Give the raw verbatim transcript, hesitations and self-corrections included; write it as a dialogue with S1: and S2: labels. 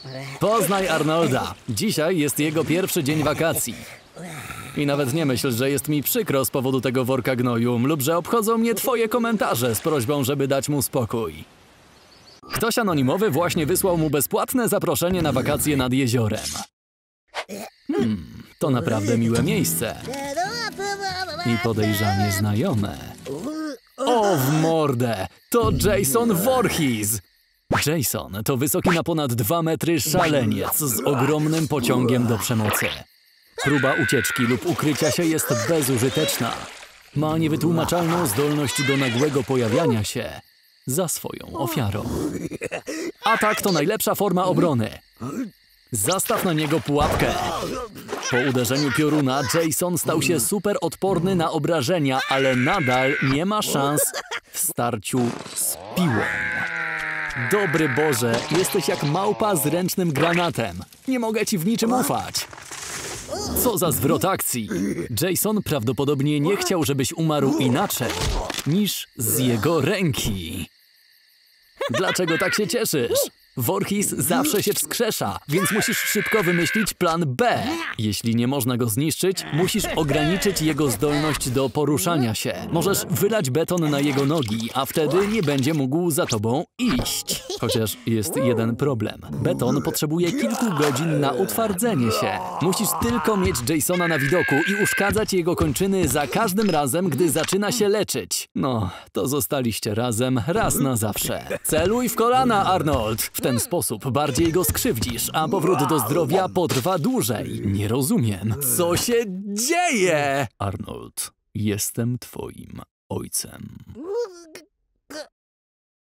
S1: Poznaj Arnolda. Dzisiaj jest jego pierwszy dzień wakacji. I nawet nie myśl, że jest mi przykro z powodu tego worka gnoju lub że obchodzą mnie twoje komentarze z prośbą, żeby dać mu spokój. Ktoś anonimowy właśnie wysłał mu bezpłatne zaproszenie na wakacje nad jeziorem. Hmm, to naprawdę miłe miejsce. I podejrzanie znajome. O, w mordę! To Jason Voorhees! Jason to wysoki na ponad dwa metry szaleniec z ogromnym pociągiem do przemocy. Próba ucieczki lub ukrycia się jest bezużyteczna. Ma niewytłumaczalną zdolność do nagłego pojawiania się za swoją ofiarą. Atak to najlepsza forma obrony. Zastaw na niego pułapkę. Po uderzeniu pioruna Jason stał się super odporny na obrażenia, ale nadal nie ma szans w starciu z piłą. Dobry Boże, jesteś jak małpa z ręcznym granatem. Nie mogę ci w niczym ufać. Co za zwrot akcji. Jason prawdopodobnie nie chciał, żebyś umarł inaczej niż z jego ręki. Dlaczego tak się cieszysz? Voorhees zawsze się wskrzesza, więc musisz szybko wymyślić plan B. Jeśli nie można go zniszczyć, musisz ograniczyć jego zdolność do poruszania się. Możesz wylać beton na jego nogi, a wtedy nie będzie mógł za tobą iść. Chociaż jest jeden problem. Beton potrzebuje kilku godzin na utwardzenie się. Musisz tylko mieć Jasona na widoku i uszkadzać jego kończyny za każdym razem, gdy zaczyna się leczyć. No, to zostaliście razem raz na zawsze. Celuj w kolana, Arnold! W ten sposób bardziej go skrzywdzisz, a powrót do zdrowia potrwa dłużej. Nie rozumiem. Co się dzieje? Arnold, jestem twoim ojcem.